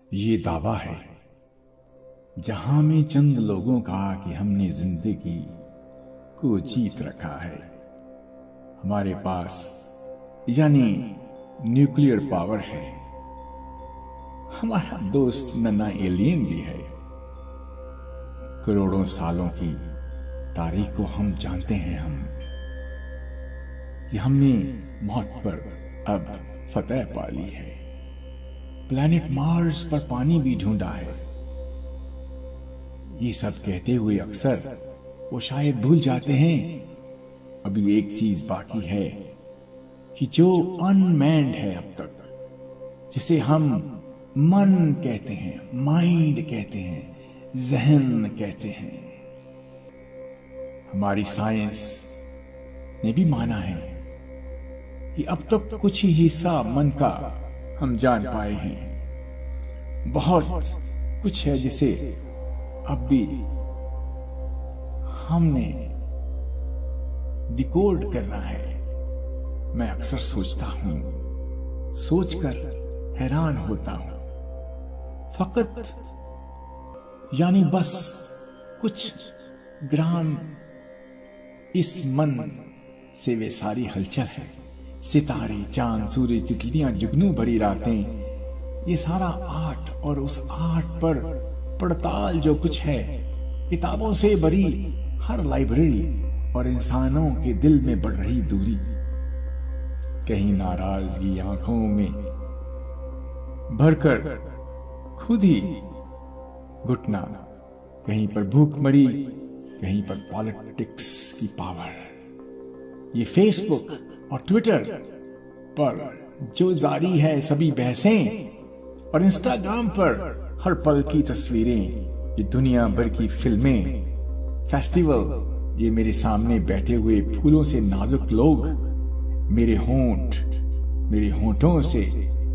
ये दावा है जहां में चंद लोगों का कि हमने जिंदगी को जीत रखा है। हमारे पास यानी न्यूक्लियर पावर है। हमारा दोस्त नन्हा एलियन भी है। करोड़ों सालों की तारीख को हम जानते हैं। हमने मौत पर अब फतह पा ली है। प्लैनेट मार्स पर पानी भी ढूंढा है। ये सब कहते हुए अक्सर वो शायद भूल जाते हैं अभी एक चीज बाकी है कि जो अनमैन्ड है अब तक, जिसे हम मन कहते हैं, माइंड कहते हैं, जहन कहते हैं। हमारी साइंस ने भी माना है कि अब तक कुछ ही हिस्सा मन का हम जान पाए हैं। बहुत कुछ है जिसे अब भी हमने डिकोड करना है। मैं अक्सर सोचता हूं, सोचकर हैरान होता हूं। फकत यानी बस कुछ ग्राम इस मन से वे सारी हलचल है। सितारे, चांद, सूरज, तितलियां, जुगनू भरी रातें, ये सारा आर्ट और उस आर्ट पर पड़ताल जो कुछ है, किताबों से भरी हर लाइब्रेरी और इंसानों के दिल में बढ़ रही दूरी। कहीं नाराजगी आंखों में भरकर खुद ही घुटना, कहीं पर भूखमरी, कहीं पर पॉलिटिक्स की पावर। ये फेसबुक और ट्विटर पर जो जारी है सभी बहसें, और इंस्टाग्राम पर हर पल की तस्वीरें, ये दुनिया भर की फिल्में, फेस्टिवल, ये मेरे सामने बैठे हुए फूलों से नाजुक लोग, मेरे होंठों से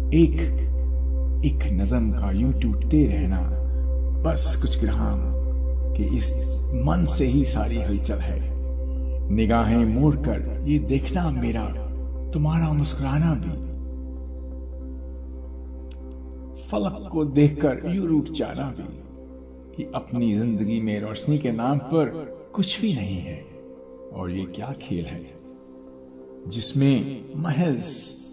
एक नज़म का यूं टूटते रहना, बस कुछ ग्राम कि इस मन से ही सारी हलचल है। निगाहें मोड़कर ये देखना मेरा, तुम्हारा मुस्कुराना भी, फलक को देखकर यूं रूठ जाना भी, कि अपनी जिंदगी में रोशनी के नाम पर कुछ भी नहीं है। और ये क्या खेल है जिसमें महज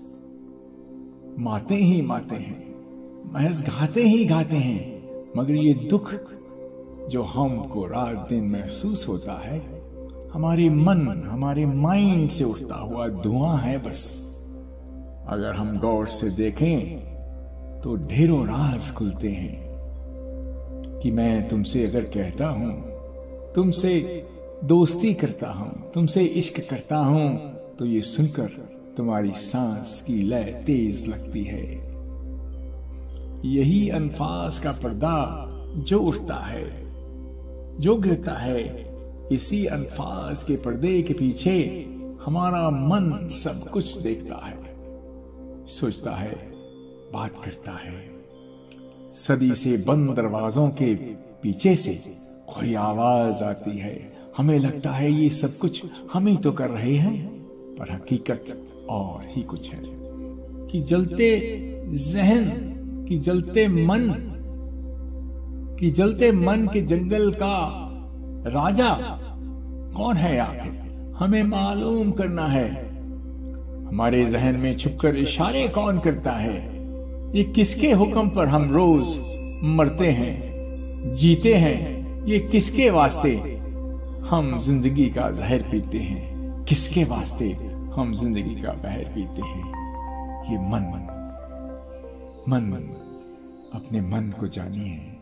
माते ही माते हैं, महज घाते ही घाते हैं, मगर ये दुख जो हमको रात दिन महसूस होता है, हमारे मन, हमारे माइंड से उठता हुआ धुआं है बस। अगर हम गौर से देखें तो ढेरों राज खुलते हैं कि मैं तुमसे अगर कहता हूं, तुमसे दोस्ती करता हूं, तुमसे इश्क करता हूं, तो ये सुनकर तुम्हारी सांस की लय तेज लगती है। यही अल्फाज का पर्दा जो उठता है, जो गिरता है, इसी अल्फाज के पर्दे के पीछे हमारा मन सब कुछ देखता है, सोचता है, बात करता है। सदी से बंद दरवाजों के पीछे से कोई आवाज आती है। हमें लगता है ये सब कुछ हम ही तो कर रहे हैं, पर हकीकत और ही कुछ है कि जलते जहन, कि जलते मन के जंगल का राजा कौन है आखिर, हमें मालूम करना है। हमारे जहन में छुपकर इशारे कौन करता है, ये किसके हुक्म पर हम रोज मरते हैं, जीते हैं, ये किसके वास्ते हम जिंदगी का जहर पीते हैं, किसके वास्ते हम जिंदगी का बहर पीते हैं। ये मन अपने मन को जानिए।